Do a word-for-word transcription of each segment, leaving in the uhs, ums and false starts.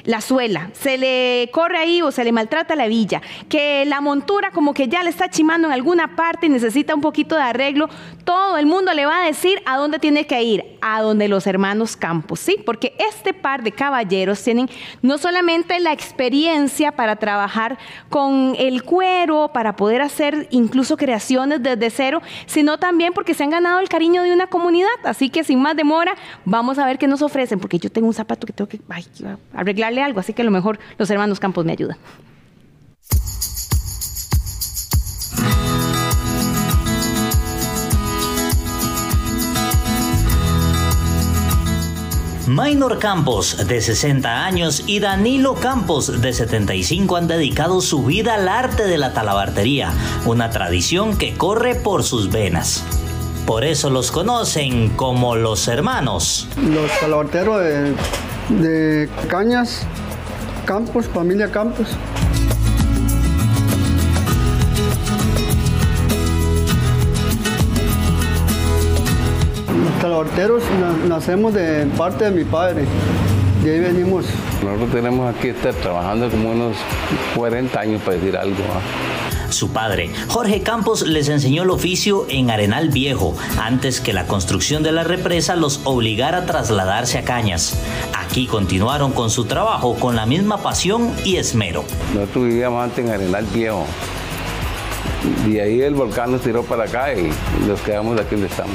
la suela, se le corre ahí o se le maltrata la hebilla, que la montura como que ya le está chimando en alguna parte y necesita un poquito de arreglo, todo el mundo le va a decir a dónde tiene que ir, a donde los hermanos Campos, ¿sí? Porque este par de caballeros tienen no solamente la experiencia para trabajar con el cuero, para poder hacer incluso creaciones desde cero, sino también porque se han ganado el cariño de una comunidad. Así que sin más demora, vamos a ver qué nos ofrecen, porque yo tengo un zapato que tengo que ay, arreglarle algo, así que a lo mejor los hermanos Campos me ayudan. Maynor Campos, de sesenta años, y Danilo Campos, de setenta y cinco, han dedicado su vida al arte de la talabartería, una tradición que corre por sus venas. Por eso los conocen como los hermanos. Los talabarteros de, de Cañas, Campos, familia Campos. Los talabarteros nacemos de parte de mi padre, de ahí venimos. Nosotros tenemos aquí estar trabajando como unos cuarenta años, para decir algo, ¿eh? Su padre, Jorge Campos, les enseñó el oficio en Arenal Viejo, antes que la construcción de la represa los obligara a trasladarse a Cañas. Aquí continuaron con su trabajo con la misma pasión y esmero. Nosotros vivíamos antes en Arenal Viejo. Y ahí el volcán nos tiró para acá y nos quedamos aquí donde estamos.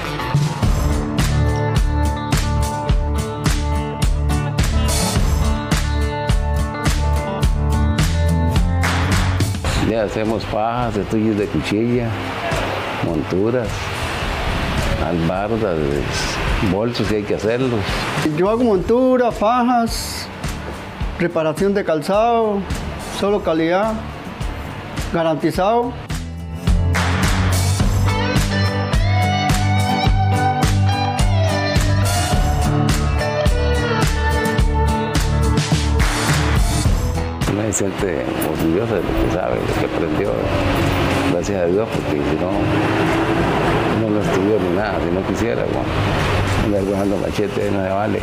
Ya hacemos fajas, estuches de cuchilla, monturas, albardas, bolsos si hay que hacerlos. Yo hago montura, fajas, reparación de calzado, solo calidad, garantizado. Uno se siente orgulloso de lo que sabe, de lo que aprendió, gracias a Dios, porque si no, uno no estudió ni nada, si no quisiera, bueno, andar bajando machete no se vale.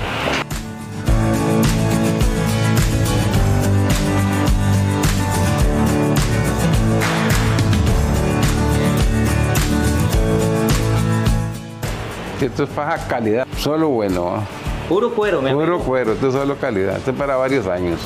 Esto es faja calidad, solo bueno, ¿eh? Puro cuero, mi amigo. Puro cuero, esto es solo calidad, esto es para varios años.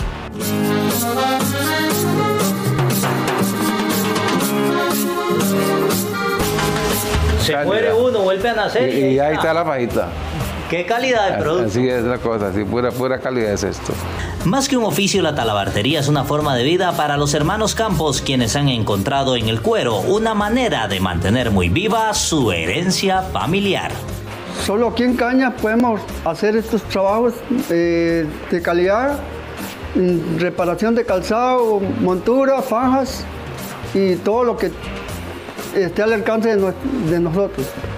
Se muere uno, vuelve a nacer y, y ahí, ahí está. está la fajita. ¿Qué calidad de producto? Así es la cosa, así pura, pura calidad es esto. Más que un oficio, la talabartería es una forma de vida para los hermanos Campos, quienes han encontrado en el cuero una manera de mantener muy viva su herencia familiar. Solo aquí en Cañas podemos hacer estos trabajos eh, de calidad, reparación de calzado, montura, fajas y todo lo que esté al alcance de, no, de nosotros.